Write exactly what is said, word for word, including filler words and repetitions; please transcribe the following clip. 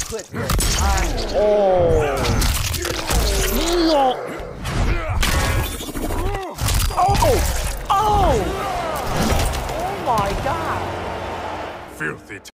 put the time. Oh. Oh! Oh! Oh my God! Filthy